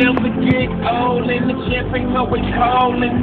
never get old, and the champagne always calling.